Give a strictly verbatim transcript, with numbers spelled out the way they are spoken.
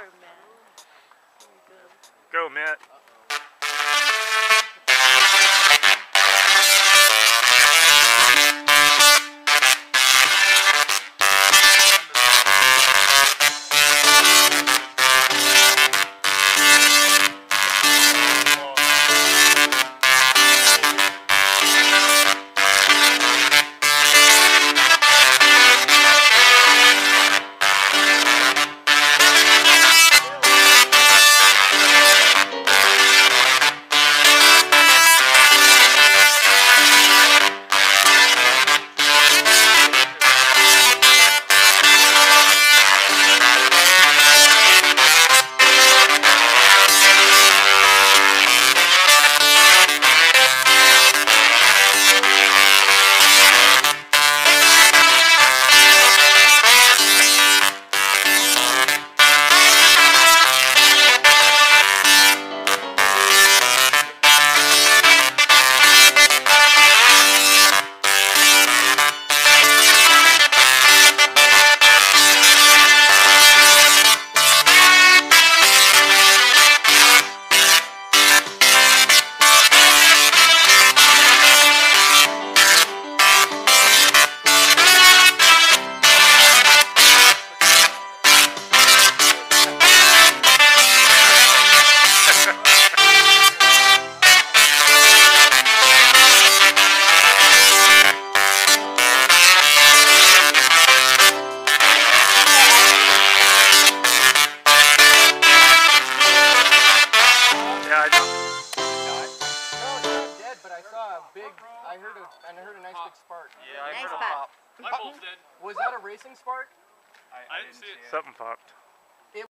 Poor Matt. Go, Matt. Big, I heard a, I heard a nice big spark. Yeah, I nice heard a pop. pop. My bulb did. Was that a racing spark? I, I, I didn't see it. Something popped.